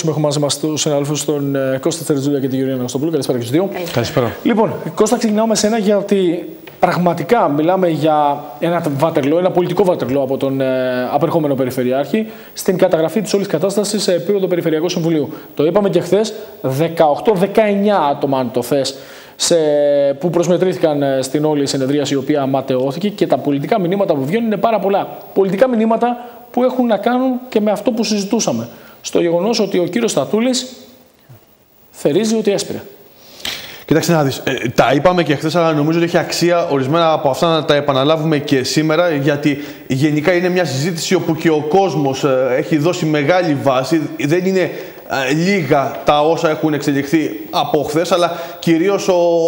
Έχουμε μαζί μας τους συναδέλφους τον Κώστα Τερετζούλια και την Γεωργία Ναγκοστοπούλου. Καλησπέρα και στους δύο. Καλησπέρα. Λοιπόν, Κώστα, ξεκινάω με σένα γιατί πραγματικά μιλάμε για ένα βάτερλο, ένα πολιτικό βάτερλο από τον απερχόμενο Περιφερειάρχη στην καταγραφή της όλης κατάστασης σε επίπεδο Περιφερειακού Συμβουλίου. Το είπαμε και χθες, 18-19 άτομα, αν το θες, που προσμετρήθηκαν στην όλη συνεδρίαση η οποία ματαιώθηκε, και τα πολιτικά μηνύματα που βγαίνουν είναι πάρα πολλά. Πολιτικά μηνύματα που έχουν να κάνουν και με αυτό που συζητούσαμε. Στο γεγονός ότι ο κύριος Στατούλης θερίζει ότι έσπηρε. Κοίταξε να δεις, τα είπαμε και χθες, αλλά νομίζω ότι έχει αξία ορισμένα από αυτά να τα επαναλάβουμε και σήμερα, γιατί γενικά είναι μια συζήτηση όπου και ο κόσμος έχει δώσει μεγάλη βάση. Δεν είναι λίγα τα όσα έχουν εξελιχθεί από χθες, αλλά κυρίως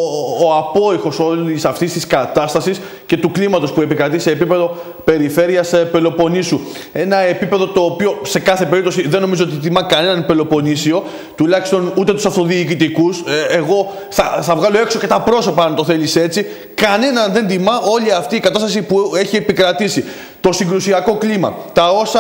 ο απόϊχος όλης αυτής της κατάστασης και του κλίματος που επικρατεί σε επίπεδο περιφέρειας Πελοποννήσου. Ένα επίπεδο το οποίο σε κάθε περίπτωση δεν νομίζω ότι τιμά κανέναν Πελοποννήσιο, τουλάχιστον ούτε τους αυτοδιοικητικούς. Εγώ θα βγάλω έξω και τα πρόσωπα, αν το θέλεις έτσι. Κανέναν δεν τιμά όλη αυτή η κατάσταση που έχει επικρατήσει. Το συγκρουσιακό κλίμα, τα όσα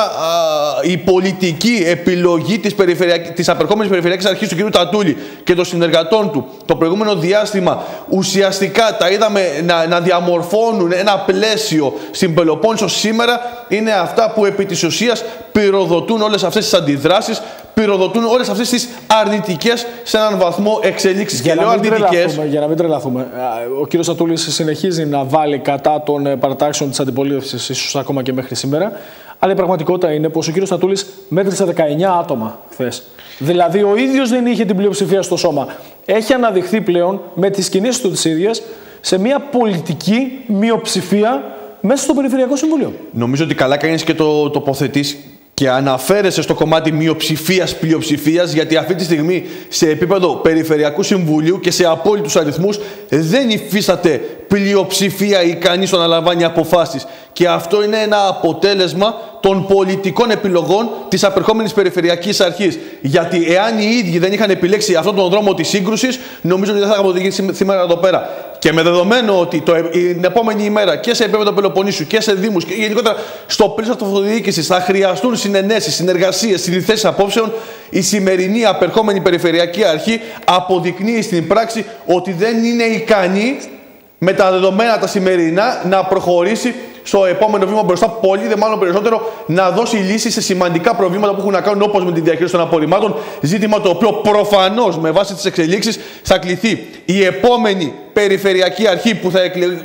η πολιτική επιλογή της απερχόμενης Περιφερειακής Αρχής του κ. Τατούλη και των συνεργατών του το προηγούμενο διάστημα ουσιαστικά τα είδαμε να διαμορφώνουν ένα πλαίσιο στην Πελοπόννησο σήμερα, είναι αυτά που επί της ουσίας πυροδοτούν όλες αυτές τις αντιδράσεις, πυροδοτούν όλες αυτές τις αρνητικές σε έναν βαθμό εξελίξεις. Και λέω αρνητικές. Για να μην τρελαθούμε, ο κύριος Στατούλης συνεχίζει να βάλει κατά των παρατάξεων της αντιπολίτευσης, ίσως ακόμα και μέχρι σήμερα. Αλλά η πραγματικότητα είναι πως ο κύριος Στατούλης μέτρησε 19 άτομα χθες. Δηλαδή ο ίδιος δεν είχε την πλειοψηφία στο σώμα. Έχει αναδειχθεί πλέον με τις κινήσεις του τις ίδιες σε μια πολιτική μειοψηφία μέσα στο Περιφερειακό Συμβούλιο. Νομίζω ότι καλά κάνεις και το τοποθετείς και αναφέρεσαι στο κομμάτι μειοψηφίας-πλειοψηφίας, γιατί αυτή τη στιγμή σε επίπεδο Περιφερειακού Συμβουλίου και σε απόλυτους αριθμούς δεν υφίσταται πλειοψηφία ικανή στο να λαμβάνει αποφάσεις. Και αυτό είναι ένα αποτέλεσμα των πολιτικών επιλογών της απερχόμενης Περιφερειακής Αρχής. Γιατί εάν οι ίδιοι δεν είχαν επιλέξει αυτόν τον δρόμο της σύγκρουσης, νομίζω ότι δεν θα είχαμε οδηγήσει σήμερα εδώ πέρα. Και με δεδομένο ότι την επόμενη ημέρα και σε επίπεδο Πελοποννήσου και σε δήμους και γενικότερα στο πλαίσιο της αυτοδιοίκησης θα χρειαστούν συνενέσεις, συνεργασίες, συνθέσεις απόψεων, η σημερινή απερχόμενη Περιφερειακή Αρχή αποδεικνύει στην πράξη ότι δεν είναι ικανή με τα δεδομένα τα σημερινά να προχωρήσει στο επόμενο βήμα μπροστά, πολύ δε μάλλον περισσότερο να δώσει λύσεις σε σημαντικά προβλήματα που έχουν να κάνουν, όπως με τη διαχείριση των απορριμμάτων. Ζήτημα το οποίο προφανώς με βάση τις εξελίξεις θα κληθεί η επόμενη Περιφερειακή Αρχή που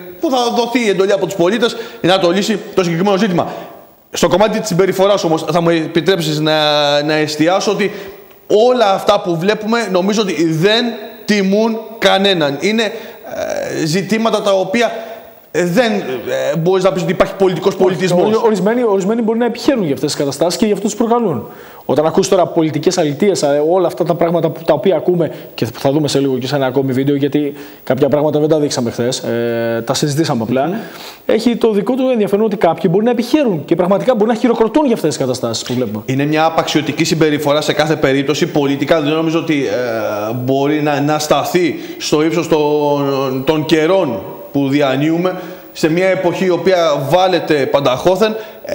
θα δοθεί η εντολή από τους πολίτες να το λύσει το συγκεκριμένο ζήτημα. Στο κομμάτι της συμπεριφοράς όμως θα μου επιτρέψεις να εστιάσω ότι όλα αυτά που βλέπουμε νομίζω ότι δεν τιμούν κανέναν. Είναι ζητήματα τα οποία δεν μπορείς να πεις ότι υπάρχει πολιτικός πολιτισμός. Ορισμένοι μπορεί να επιχαίρουν για αυτές τις καταστάσεις και για αυτούς τους προκαλούν. Όταν ακούς τώρα πολιτικές αλητίες, όλα αυτά τα πράγματα τα οποία ακούμε, και θα δούμε σε λίγο και σε ένα ακόμη βίντεο, γιατί κάποια πράγματα δεν τα δείξαμε χθες, τα συζητήσαμε απλά, έχει το δικό του ενδιαφέρον ότι κάποιοι μπορεί να επιχαίρουν και πραγματικά μπορεί να χειροκροτούν για αυτές τις καταστάσεις που βλέπουμε. Είναι μια απαξιωτική συμπεριφορά σε κάθε περίπτωση. Πολιτικά δεν νομίζω ότι μπορεί να σταθεί στο ύψος των καιρών που διανύουμε, σε μια εποχή η οποία βάλετε πανταχώθεν.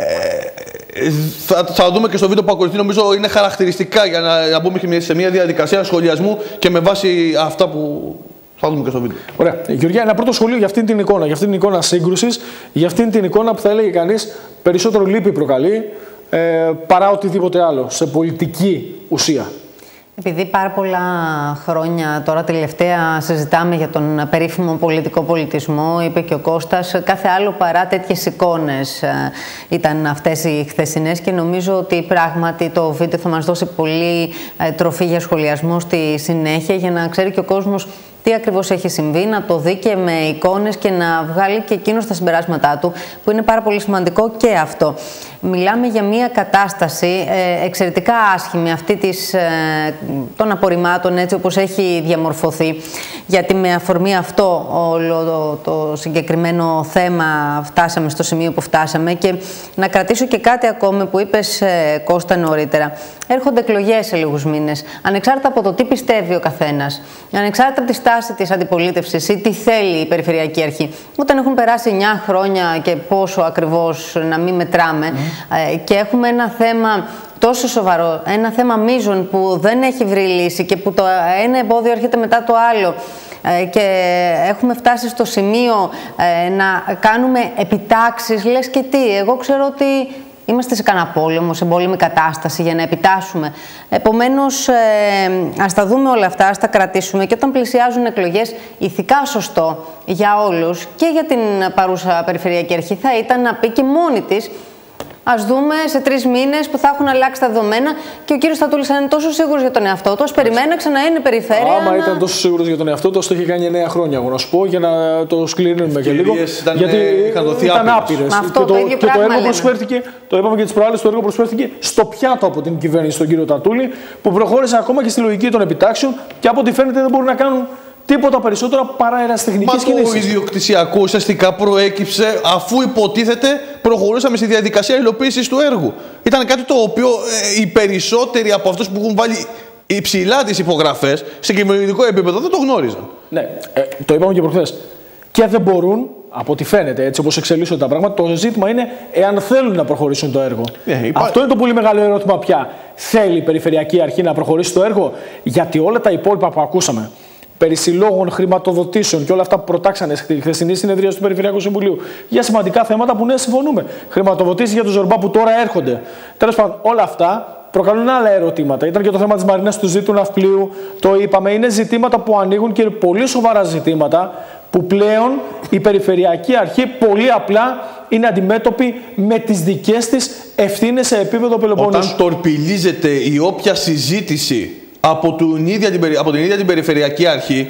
Θα δούμε και στο βίντεο που ακολουθεί, νομίζω είναι χαρακτηριστικά για να μπούμε σε μια διαδικασία σχολιασμού και με βάση αυτά που θα δούμε και στο βίντεο. Ωραία. Γεωργία, ένα πρώτο σχολείο για αυτήν την εικόνα, για αυτήν την εικόνα σύγκρουσης, για αυτήν την εικόνα που θα έλεγε κανείς περισσότερο λύπη προκαλεί παρά οτιδήποτε άλλο σε πολιτική ουσία. Επειδή πάρα πολλά χρόνια τώρα τελευταία συζητάμε για τον περίφημο πολιτικό πολιτισμό, είπε και ο Κώστας, κάθε άλλο παρά τέτοιες εικόνες ήταν αυτές οι χθεσινές, και νομίζω ότι πράγματι το βίντεο θα μας δώσει πολύ τροφή για σχολιασμό στη συνέχεια, για να ξέρει και ο κόσμος τι ακριβώς έχει συμβεί, να το δει και με εικόνες και να βγάλει και εκείνος τα συμπεράσματά του, που είναι πάρα πολύ σημαντικό και αυτό. Μιλάμε για μια κατάσταση εξαιρετικά άσχημη, αυτή των απορριμμάτων, έτσι όπως έχει διαμορφωθεί, γιατί με αφορμή αυτό όλο το συγκεκριμένο θέμα φτάσαμε στο σημείο που φτάσαμε. Και να κρατήσω και κάτι ακόμη που είπες, Κώστα, νωρίτερα. Έρχονται εκλογές σε λίγους μήνες. Ανεξάρτητα από το τι πιστεύει ο καθένας, ανεξάρτητα από τη στάση της αντιπολίτευσης ή τι θέλει η Περιφερειακή Αρχή, όταν έχουν περάσει 9 χρόνια και πόσο ακριβώς να μην μετράμε, και έχουμε ένα θέμα τόσο σοβαρό, ένα θέμα μείζων που δεν έχει βρει λύση και που το ένα εμπόδιο έρχεται μετά το άλλο, και έχουμε φτάσει στο σημείο να κάνουμε επιτάξεις, λες και τι, εγώ ξέρω ότι είμαστε σε κανένα πόλεμο, σε πόλεμη κατάσταση για να επιτάσσουμε. Επομένως, ας τα δούμε όλα αυτά, ας τα κρατήσουμε, και όταν πλησιάζουν εκλογές, ηθικά σωστό για όλους και για την παρούσα Περιφερειακή Αρχή θα ήταν να πει και μόνη της, ας δούμε σε 3 μήνες που θα έχουν αλλάξει τα δεδομένα, και ο κύριος Στατούλης αν είναι τόσο σίγουρος για τον εαυτό του, ας περιμένει να ξαναείνει περιφέρεια. Άμα ήταν τόσο σίγουρος για τον εαυτό του, το είχε κάνει 9 χρόνια, εγώ να σου πω, για να το σκληρύνουμε και λίγο. Γιατί ήταν άπειρες. Και το έργο προσφέρθηκε, το είπαμε και τις προάλλες, το έργο προσφέρθηκε στο πιάτο από την κυβέρνηση, τον κύριο Τατούλη, που προχώρησε ακόμα και στη λογική των επιτάξεων, και από ό,τι φαίνεται δεν μπορούν να κάνουν τίποτα περισσότερο παρά αεραστεχνικές κινήσεις. Το ιδιοκτησιακό ουσιαστικά προέκυψε αφού υποτίθεται προχωρούσαμε στη διαδικασία υλοποίησης του έργου. Ήταν κάτι το οποίο οι περισσότεροι από αυτούς που έχουν βάλει υψηλά τις υπογραφές σε κυβερνητικό επίπεδο δεν το γνώριζαν. Ναι, το είπαμε και προχθές. Και δεν μπορούν, από ό,τι φαίνεται, έτσι όπως εξελίσσονται τα πράγματα, το ζήτημα είναι εάν θέλουν να προχωρήσουν το έργο. Αυτό είναι το πολύ μεγάλο ερώτημα πια. Θέλει η Περιφερειακή Αρχή να προχωρήσει το έργο? Γιατί όλα τα υπόλοιπα που ακούσαμε, περί συλλόγων, χρηματοδοτήσεων και όλα αυτά που προτάξανε στη χθεσινή συνεδρία του Περιφερειακού Συμβουλίου για σημαντικά θέματα που ναι, συμφωνούμε. Χρηματοδοτήσεις για τους Ζορμπά που τώρα έρχονται. Τέλος πάντων, όλα αυτά προκαλούν άλλα ερωτήματα. Ήταν και το θέμα της Μαρίνας του Ζήτου Ναυπλίου, το είπαμε. Είναι ζητήματα που ανοίγουν και πολύ σοβαρά ζητήματα που πλέον η Περιφερειακή Αρχή πολύ απλά είναι αντιμέτωπη με τις δικές της ευθύνες σε επίπεδο Πελοποννήσου. Όταν τορπιλίζεται η όποια συζήτηση από την ίδια την Περιφερειακή Αρχή,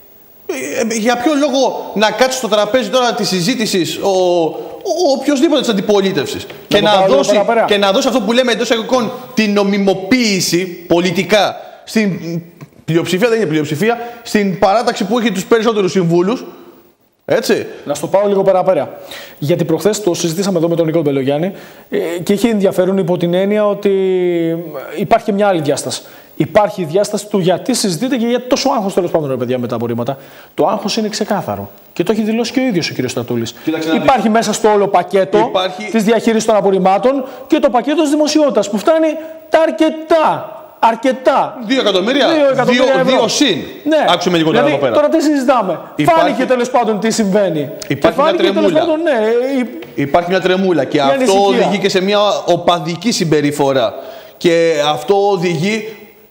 για ποιο λόγο να κάτσει στο τραπέζι τώρα της συζήτησης ο οποιοσδήποτε της αντιπολίτευσης και να δώσει αυτό που λέμε εντός εισαγωγικών την νομιμοποίηση πολιτικά στην πλειοψηφία, δεν είναι πλειοψηφία, στην παράταξη που έχει τους περισσότερους συμβούλους. Έτσι. Να στο πάω λίγο παραπέρα. Γιατί προχθές το συζητήσαμε εδώ με τον Νίκο Μπελογιάννη και είχε ενδιαφέρον υπό την έννοια ότι υπάρχει μια άλλη διάσταση. Υπάρχει η διάσταση του γιατί συζητείτε και γιατί τόσο άγχος, τέλος πάντων, ρε παιδιά, με τα απορρίμματα. Το άγχος είναι ξεκάθαρο. Και το έχει δηλώσει και ο ίδιος ο κ. Στατούλης. Υπάρχει μέσα στο όλο πακέτο της διαχείρισης των απορριμμάτων και το πακέτο της δημοσιότητας που φτάνει τα αρκετά. 2 εκατομμύρια. 2 συν. Ναι. Άκουσε με λίγο δηλαδή, εδώ πέρα. Τώρα τι συζητάμε? Φάνηκε τέλος πάντων τι συμβαίνει. Υπάρχει μια τρεμούλα. Υπάρχει μια τρεμούλα και αυτό οδηγεί και σε μια οπαδική συμπεριφορά. Και αυτό οδηγεί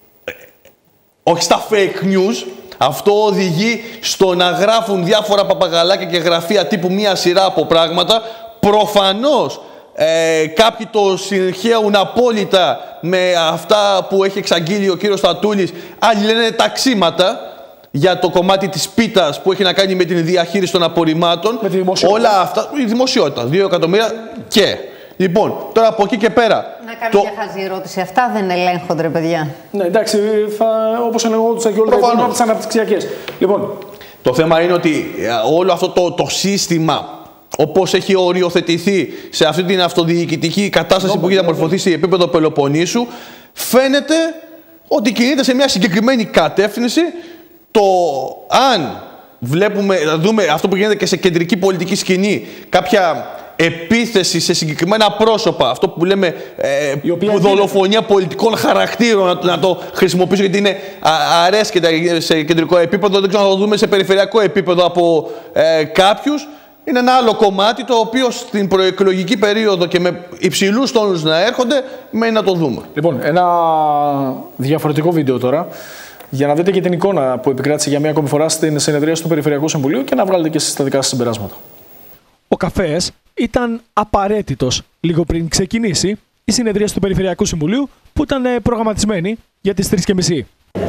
όχι στα fake news, αυτό οδηγεί στο να γράφουν διάφορα παπαγαλάκια και γραφεία τύπου μία σειρά από πράγματα. Προφανώς κάποιοι το συγχέουν απόλυτα με αυτά που έχει εξαγγείλει ο κύριος Στατούλης. Άλλοι λένε ταξίματα για το κομμάτι της πίτας που έχει να κάνει με την διαχείριση των απορριμμάτων. Με τη δημοσιότητα. Όλα αυτά, η δημοσιότητα, 2 εκατομμύρια και... Λοιπόν, τώρα από εκεί και πέρα. Να κάνω μια χαζή ερώτηση. Αυτά δεν ελέγχονται, ρε παιδιά? Ναι, εντάξει, όπως ελεγχόντουσαν και όλα τα υπόλοιπα από τις αναπτυξιακές. Λοιπόν, το θέμα είναι ότι όλο αυτό το σύστημα, όπως έχει οριοθετηθεί σε αυτή την αυτοδιοικητική κατάσταση που έχει διαμορφωθεί σε επίπεδο Πελοποννήσου, φαίνεται ότι κινείται σε μια συγκεκριμένη κατεύθυνση. Το αν δούμε αυτό που γίνεται και σε κεντρική πολιτική σκηνή, κάποια επίθεση σε συγκεκριμένα πρόσωπα, αυτό που λέμε δολοφονία πολιτικών χαρακτήρων, να το χρησιμοποιήσω γιατί είναι αρέσκεται σε κεντρικό επίπεδο, δεν ξέρω να το δούμε σε περιφερειακό επίπεδο από κάποιους. Είναι ένα άλλο κομμάτι το οποίο στην προεκλογική περίοδο και με υψηλούς τόνους να έρχονται, μένει να το δούμε. Λοιπόν, ένα διαφορετικό βίντεο τώρα, για να δείτε και την εικόνα που επικράτησε για μία ακόμη φορά στην συνεδρίαση του Περιφερειακού Συμβουλίου και να βγάλετε και εσείς τα δικά σας συμπεράσματα. Ο καφές ήταν απαραίτητος λίγο πριν ξεκινήσει η συνεδρίαση του Περιφερειακού Συμβουλίου που ήταν προγραμματισμένη για τις 3:30.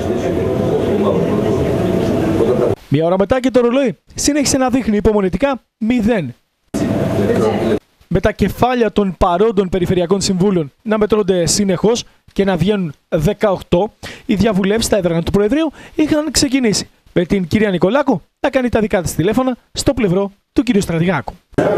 Μία ώρα μετά και το ρολόι συνέχισε να δείχνει υπομονετικά 0. Με τα κεφάλια των παρόντων Περιφερειακών Συμβούλων να μετρώνται συνεχώς και να βγαίνουν 18, οι διαβουλεύσεις στα έδρανα του Προεδρείου είχαν ξεκινήσει. Με την κυρία Νικολάκου να κάνει τα δικά της τηλέφωνα στο πλευρό του κυρίου Στρατηγάκου.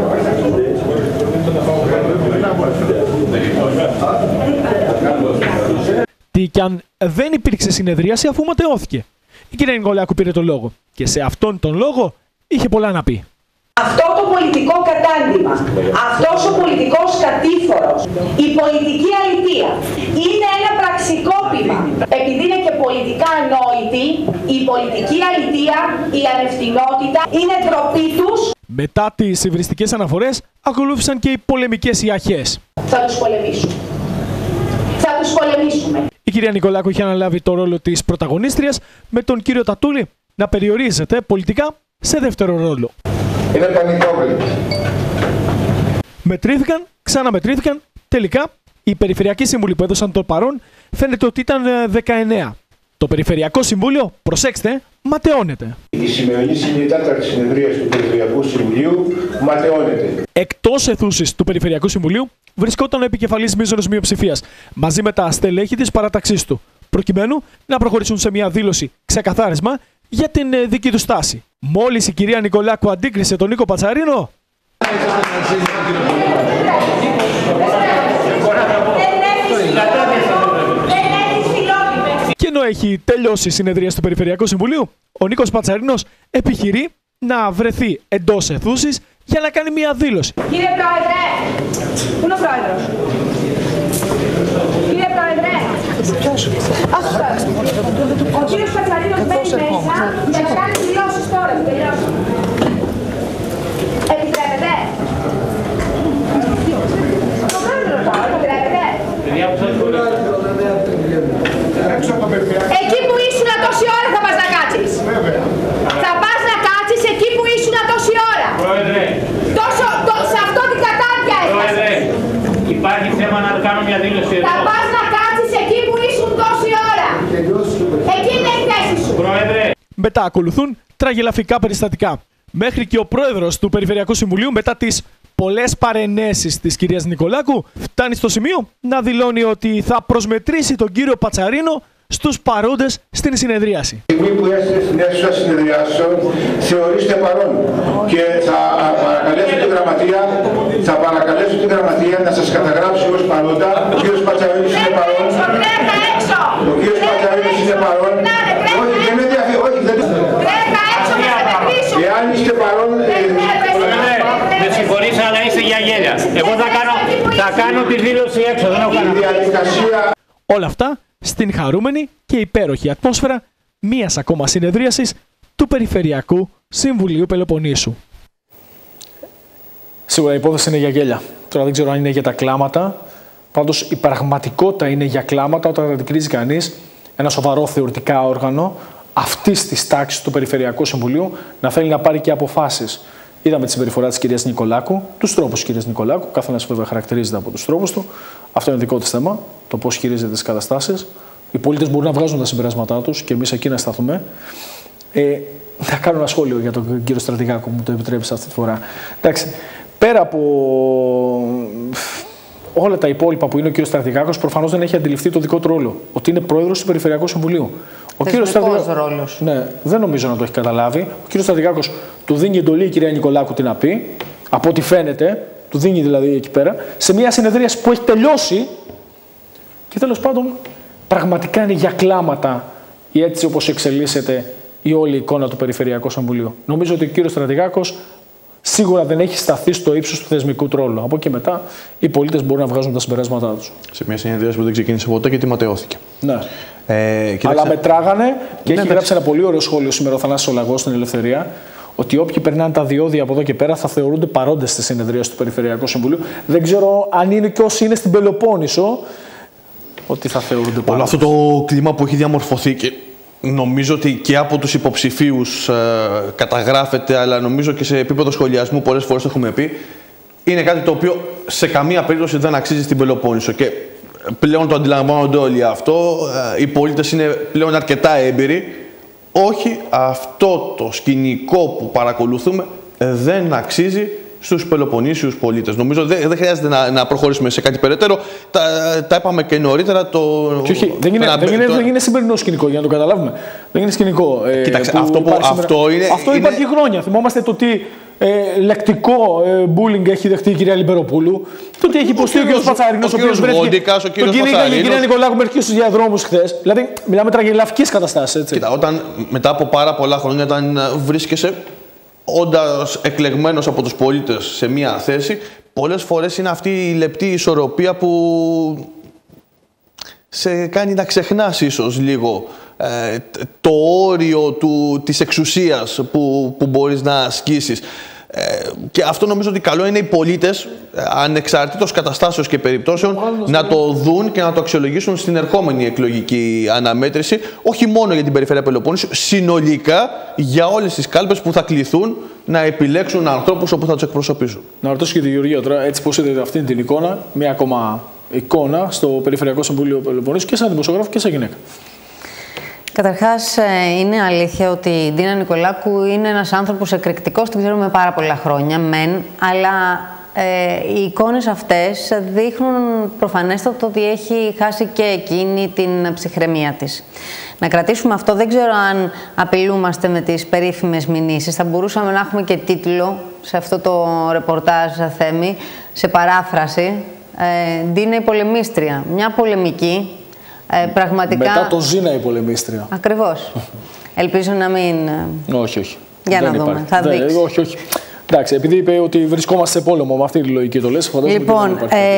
Τι κι αν δεν υπήρξε συνεδρίαση αφού ματαιώθηκε. Η κυρία Νικολάκου πήρε το λόγο και σε αυτόν τον λόγο είχε πολλά να πει. Αυτό το το πολιτικό κατάντημα, αυτός ο πολιτικός κατήφορος, η πολιτική αλητεία είναι ένα πραξικόπημα. Επειδή είναι και πολιτικά ανόητη, η πολιτική αλητεία, η ανευθυνότητα είναι ντροπή τους. Μετά τις υβριστικές αναφορές, ακολούθησαν και οι πολεμικές ιαχές. Θα τους πολεμήσουμε. Θα τους πολεμήσουμε. Η κυρία Νικολάκου είχε αναλάβει το ρόλο της πρωταγωνίστριας, με τον κύριο Τατούλη να περιορίζεται πολιτικά σε δεύτερο ρόλο. Είναι πανικόβλητο. Μετρήθηκαν, ξαναμετρήθηκαν, τελικά οι περιφερειακοί σύμβουλοι που έδωσαν το παρόν φαίνεται ότι ήταν 19. Το Περιφερειακό Συμβούλιο, προσέξτε, ματαιώνεται. Η σημερινή τέταρτη συνεδρία του Περιφερειακού Συμβουλίου ματαιώνεται. Εκτός αιθούσης του Περιφερειακού Συμβουλίου βρισκόταν ο επικεφαλής μείζωνος μειοψηφίας μαζί με τα στελέχη της παραταξής του, προκειμένου να προχωρήσουν σε μια δήλωση ξεκαθάρισμα για την δική του στάση. Μόλις η κυρία Νικολάκου αντίκρισε τον Νίκο Πατσαρίνο, και ενώ έχει τελειώσει η συνεδρία του Περιφερειακού Συμβουλίου, ο Νίκος Πατσαρίνος επιχειρεί να βρεθεί εντός αιθούσης για να κάνει μια δήλωση. Κύριε Πρόεδρε, πού είναι ο Πρόεδρος? Κύριε Πρόεδρε, ο κύριος Πατσαρίνος μπαίνει μέσα για να κάνει δηλώσεις τώρα. Επιτρέπετε? Το Πρόεδρο τώρα, επιτρέπετε? Εκεί που ήσουν τόση ώρα θα πας να κάτσεις. Θα πας να κάτσεις εκεί που ήσουν τόση ώρα. Πρόεδρε. Σε αυτό την κατάδια έφτασες. Πρόεδρε, υπάρχει θέμα να κάνω μια δήλωση εδώ. Θα πας να κάτσεις εκεί που ήσουν τόση ώρα. Εκεί είναι η θέση σου. Πρόεδρε. Μετά ακολουθούν τραγελαφικά περιστατικά. Μέχρι και ο πρόεδρος του Περιφερειακού Συμβουλίου, μετά τις πολλές παρενέσεις της κυρίας Νικολάκου, φτάνει στο σημείο να δηλώνει ότι θα προσμετρήσει τον κύριο Πατσαρίνο στους παρόντες στην συνεδρίαση. Τη στιγμή που είστε στην αίθουσα συνεδριάσεων, θεωρήστε παρόν και θα παρακαλέσω τη γραμματεία να σας καταγράψει ως παρόντα. Ο κύριος Πατσαρίνος είναι παρόν. Ο κύριος Πατσαρίνος είναι παρόν. Όχι, δεν με ενδιαφέρει. Όχι, δεν το. Εάν είστε παρόν. Με συγχωρείτε, αλλά είστε για γέλια. Εγώ θα κάνω τη δήλωση έξω. Δεν έχω διαδικασία. Όλα αυτά στην χαρούμενη και υπέροχη ατμόσφαιρα μίας ακόμα συνεδρίασης του Περιφερειακού Συμβουλίου Πελοποννήσου. Σίγουρα η υπόθεση είναι για γέλια. Τώρα δεν ξέρω αν είναι για τα κλάματα. Πάντως η πραγματικότητα είναι για κλάματα όταν αντικρίζει κανείς ένα σοβαρό θεωρητικά όργανο αυτής της τάξης του Περιφερειακού Συμβουλίου να θέλει να πάρει και αποφάσεις. Είδαμε τη συμπεριφορά της κυρίας Νικολάκου, τους τρόπους της κυρίας Νικολάκου. Καθένας βέβαια χαρακτηρίζεται από τους τρόπους του. Αυτό είναι δικό της θέμα, το πώς χειρίζεται τις καταστάσεις. Οι πολίτες μπορούν να βγάζουν τα συμπεράσματά τους και εμείς εκεί να σταθούμε. Θα κάνω ένα σχόλιο για τον κύριο Στρατηγάκο, μου το επιτρέψει αυτή τη φορά. Εντάξει, πέρα από όλα τα υπόλοιπα που είναι ο κύριος Στρατηγάκος, προφανώς δεν έχει αντιληφθεί το δικό του ρόλο. Ότι είναι πρόεδρος του Περιφερειακού Συμβουλίου. Ο κύριος Στρατηγάκος. Ναι, δεν νομίζω να το έχει καταλάβει. Ο κύριος Στρατηγάκος του δίνει εντολή η κυρία Νικολάκου τι να πει. Από ό,τι φαίνεται, του δίνει δηλαδή εκεί πέρα, σε μια συνεδρίαση που έχει τελειώσει. Και τέλος πάντων, πραγματικά είναι για κλάματα η έτσι όπως εξελίσσεται η όλη εικόνα του Περιφερειακού Συμβουλίου. Νομίζω ότι ο κύριος Στρατηγάκος σίγουρα δεν έχει σταθεί στο ύψος του θεσμικού τρόλου. Από εκεί μετά οι πολίτες μπορούν να βγάζουν τα συμπεράσματά τους. Σε μια συνεδρίαση που δεν ξεκίνησε ποτέ γιατί ματαιώθηκε. Ναι. Αλλά μετράγανε και έχει γράψει ένα πολύ ωραίο σχόλιο σήμερα ο Θανάσης Ολαγός στην Ελευθερία. Ότι όποιοι περνάνε τα διόδια από εδώ και πέρα θα θεωρούνται παρόντες στη συνεδρία του Περιφερειακού Συμβουλίου. Δεν ξέρω αν είναι και όσοι είναι στην Πελοπόννησο ότι θα θεωρούνται παρόντες. Όλο αυτό το κλίμα που έχει διαμορφωθεί και νομίζω ότι και από τους υποψηφίους καταγράφεται, αλλά νομίζω και σε επίπεδο σχολιασμού πολλές φορές το έχουμε πει, είναι κάτι το οποίο σε καμία περίπτωση δεν αξίζει στην Πελοπόννησο. Και πλέον το αντιλαμβάνονται όλοι αυτό. Οι πολίτες είναι πλέον αρκετά έμπειροι. Όχι, αυτό το σκηνικό που παρακολουθούμε δεν αξίζει στους Πελοποννήσιους πολίτες. Νομίζω δεν χρειάζεται να προχωρήσουμε σε κάτι περαιτέρω. Τα είπαμε και νωρίτερα. Δεν είναι σημερινό σκηνικό, για να το καταλάβουμε. Δεν είναι σκηνικό. Κοίταξε, αυτό υπάρχει χρόνια. Θυμόμαστε το τι λεκτικό bullying έχει δεχτεί η κυρία Λιμπεροπούλου. Το τι έχει υποστεί ο κ. Πατσαρίνος, ο οποίος βρέθηκε. Τον κυνήγαγε η κυρία Νικολάκου μερικοί στους διαδρόμους χθες. Δηλαδή, μιλάμε τραγελαφικές καταστάσεις. Κοίτα, όταν μετά από πάρα πολλά χρόνια, όταν βρίσκεσαι όντας εκλεγμένος από τους πολίτες σε μία θέση, πολλές φορές είναι αυτή η λεπτή ισορροπία που σε κάνει να ξεχνάς ίσως λίγο το όριο της εξουσίας που μπορείς να ασκήσεις. Και αυτό νομίζω ότι καλό είναι οι πολίτες, ανεξαρτήτως καταστάσεως και περιπτώσεων, να το δουν και να το αξιολογήσουν στην ερχόμενη εκλογική αναμέτρηση, όχι μόνο για την περιφέρεια Πελοπόννησου, συνολικά για όλες τις κάλπες που θα κληθούν να επιλέξουν ανθρώπους όπου θα τους εκπροσωπήσουν. Να ρωτήσω και τη Γεωργία τώρα, έτσι πώς είδατε αυτή την εικόνα, μία ακόμα εικόνα στο Περιφερειακό Συμβούλιο Πελοποννήσου και σαν δημοσιογράφο και σαν γυναίκα. Καταρχάς, είναι αλήθεια ότι η Ντίνα Νικολάκου είναι ένας άνθρωπος εκρηκτικός, την ξέρουμε πάρα πολλά χρόνια, μεν, αλλά οι εικόνες αυτές δείχνουν προφανέστατα ότι έχει χάσει και εκείνη την ψυχραιμία της. Να κρατήσουμε αυτό, δεν ξέρω αν απειλούμαστε με τις περίφημες μηνύσεις. Θα μπορούσαμε να έχουμε και τίτλο σε αυτό το ρεπορτάζ, Θέμη, σε παράφραση. Ντίνα η πολεμίστρια, μια πολεμική. Πραγματικά... Μετά το Ζήνα η πολεμίστρια. Ακριβώς. Ελπίζω να μην... Όχι. Για να δούμε. Θα δείξει. Όχι. Εντάξει, επειδή είπε ότι βρισκόμαστε σε πόλεμο, με αυτή τη λογική το λες, φαντάζομαι. Λοιπόν,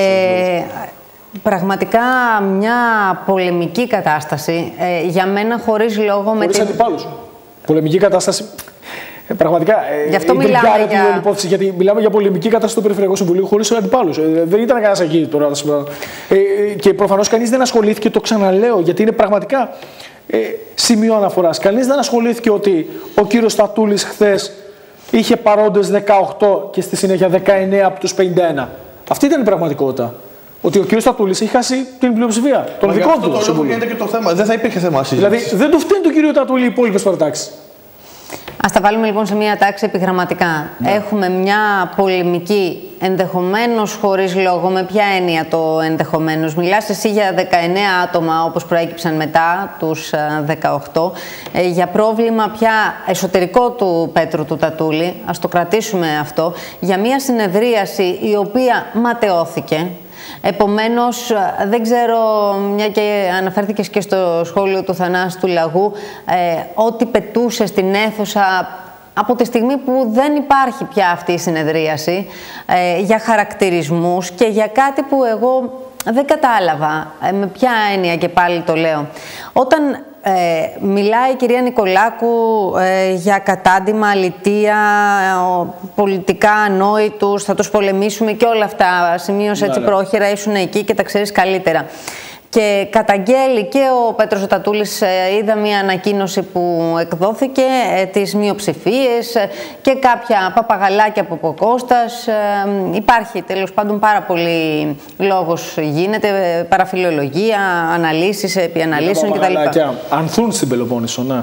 πραγματικά μια πολεμική κατάσταση, για μένα χωρίς λόγο... Χωρίς αντιπάλους. Πολεμική κατάσταση... Πραγματικά, γι' αυτό μιλάμε για... Υπόθεση, γιατί μιλάμε για πολεμική κατάσταση στο Περιφερειακό Συμβουλίο χωρίς αντιπάλους. Δεν ήταν κανένας εκεί τώρα. Και προφανώς κανείς δεν ασχολήθηκε, το ξαναλέω, γιατί είναι πραγματικά σημείο αναφοράς. Κανείς δεν ασχολήθηκε ότι ο κύριος Στατούλης χθες είχε παρόντες 18 και στη συνέχεια 19 από τους 51. Αυτή ήταν η πραγματικότητα. Ότι ο κύριος Στατούλης είχε χάσει την πλειοψηφία των δικών του. Αυτό το γίνεται και το θέμα. Δεν θα υπήρχε θέμα συζήτηση. Δηλαδή δεν του φταίνει του κύριου Στατούλη οι υπόλοιπες παρατάξεις. Ας τα βάλουμε λοιπόν σε μία τάξη επιγραμματικά. Ναι. Έχουμε μια πολεμική, ενδεχομένως χωρίς λόγο. Με ποια έννοια το ενδεχομένως? Μιλάς εσύ για 19 άτομα όπως προέκυψαν μετά τους 18, για πρόβλημα πια εσωτερικό του Πέτρου του Τατούλη. Ας το κρατήσουμε αυτό. Για μια συνεδρίαση η οποία ματαιώθηκε. Επομένως, δεν ξέρω, μια και αναφέρθηκες και στο σχόλιο του Θανάση του Λαγού, ότι πετούσε στην αίθουσα από τη στιγμή που δεν υπάρχει πια αυτή η συνεδρίαση, για χαρακτηρισμούς και για κάτι που εγώ δεν κατάλαβα. Με ποια έννοια και πάλι το λέω? Όταν μιλάει η κυρία Νικολάκου για κατάντημα, αλητεία, πολιτικά ανόητους, θα τους πολεμήσουμε και όλα αυτά. Σημείωσε έτσι πρόχειρα, ήσουν εκεί και τα ξέρεις καλύτερα. Και καταγγέλει και ο Πέτρος Τατούλης, είδα μια ανακοίνωση που εκδόθηκε, τις μειοψηφίες και κάποια παπαγαλάκια από ο Κώστας. Υπάρχει τέλος πάντων πάρα πολύ λόγος, γίνεται παραφιλολογία, αναλύσεις επί αναλύσεων κτλ. Ανθούν στην Πελοπόννησο, ναι.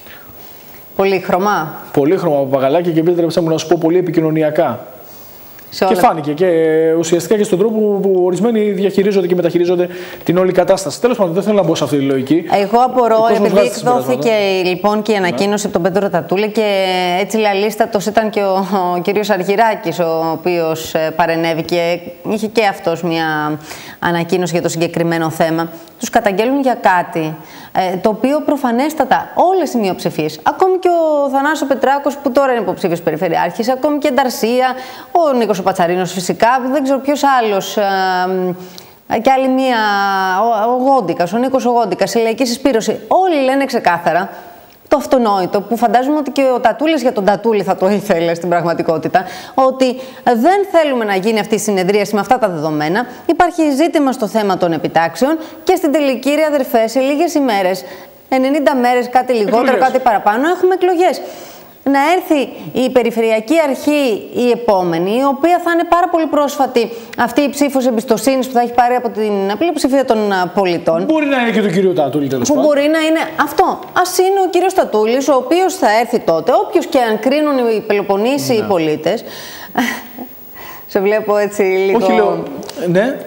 Πολύχρωμα. Πολύχρωμα παπαγαλάκια και επίτρεψα μου να σου πω πολύ επικοινωνιακά. Και φάνηκε και ουσιαστικά και στον τρόπο που ορισμένοι διαχειρίζονται και μεταχειρίζονται την όλη κατάσταση. Τέλος πάντων, δεν θέλω να μπω σε αυτή τη λογική. Εγώ απορώ, επειδή εκδόθηκε λοιπόν και η ανακοίνωση από τον Πέτρο Τατούλη και έτσι λαλίστατος ήταν και ο κύριος Αργυράκης, ο οποίος παρενέβη και είχε και αυτός μια ανακοίνωση για το συγκεκριμένο θέμα. Τους καταγγέλνουν για κάτι το οποίο προφανέστατα όλες οι μειοψηφίες, ακόμη και ο Θανάσης Πετράκος που τώρα είναι υποψήφιος περιφερειάρχης, ακόμη και η Νταρσία, ο Νίκος ο Πατσαρίνος φυσικά, δεν ξέρω ποιος άλλος, και άλλη μία, ο Γόντικας, ο Νίκος ο Γόντικας, η Λαϊκή Συσπήρωση, όλοι λένε ξεκάθαρα το αυτονόητο, που φαντάζομαι ότι και ο Τατούλης για τον Τατούλη θα το ήθελε στην πραγματικότητα, ότι δεν θέλουμε να γίνει αυτή η συνεδρίαση με αυτά τα δεδομένα. Υπάρχει ζήτημα στο θέμα των επιτάξεων και στην τελική, κύριε αδερφέ, σε λίγες ημέρες, 90 μέρες, κάτι λιγότερο, κάτι παραπάνω, έχουμε εκλογές. Να έρθει η Περιφερειακή Αρχή η επόμενη, η οποία θα είναι πάρα πολύ πρόσφατη, αυτή η ψήφος εμπιστοσύνης που θα έχει πάρει από την πλειοψηφία των πολιτών. Μπορεί να είναι και το κύριο Τατούλη, τέλος πάντων. Μπορεί να είναι αυτό. Ας είναι ο κύριος Τατούλης, ο οποίος θα έρθει τότε, όποιος και αν κρίνουν οι Πελοποννήσιοι πολίτες. Σε βλέπω έτσι λίγο. Όχι, λέω. Ναι.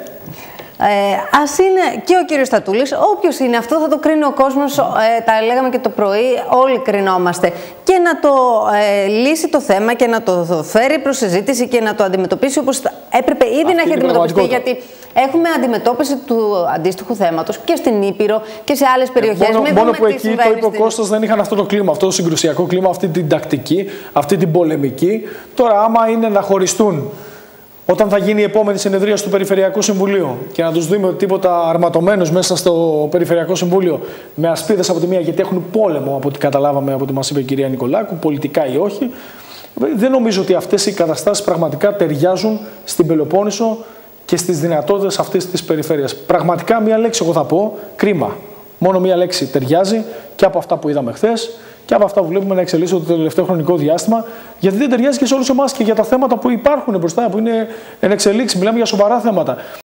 Ας είναι και ο κύριος Τατούλης, όποιος είναι αυτό θα το κρίνει ο κόσμος, τα λέγαμε και το πρωί, όλοι κρινόμαστε. Και να το λύσει το θέμα και να το φέρει προς συζήτηση και να το αντιμετωπίσει όπως έπρεπε ήδη να έχει αντιμετωπιστεί, γιατί έχουμε αντιμετώπιση του αντίστοιχου θέματος και στην Ήπειρο και σε άλλες περιοχές. Μόνο που εκεί, το είπε ο Κώστας, δεν είχαν αυτό το κλίμα, αυτό το συγκρουσιακό κλίμα, αυτή την τακτική, αυτή την πολεμική. Τώρα, άμα είναι να χωριστούν όταν θα γίνει η επόμενη συνεδρίαση του Περιφερειακού Συμβουλίου και να τους δούμε τίποτα αρματωμένους μέσα στο Περιφερειακό Συμβούλιο με ασπίδες από τη μία, γιατί έχουν πόλεμο από ό,τι καταλάβαμε από ό,τι μας είπε η κυρία Νικολάκου, πολιτικά ή όχι, δεν νομίζω ότι αυτές οι καταστάσεις πραγματικά ταιριάζουν στην Πελοπόννησο και στις δυνατότητες αυτής της περιφέρειας. Πραγματικά μία λέξη εγώ θα πω, κρίμα. Μόνο μία λέξη ταιριάζει και από αυτά που είδαμε χθες και από αυτά που βλέπουμε να εξελίσσονται το τελευταίο χρονικό διάστημα, γιατί δεν ταιριάζει και σε όλους εμάς και για τα θέματα που υπάρχουν μπροστά, που είναι εν εξελίξη. Μιλάμε για σοβαρά θέματα.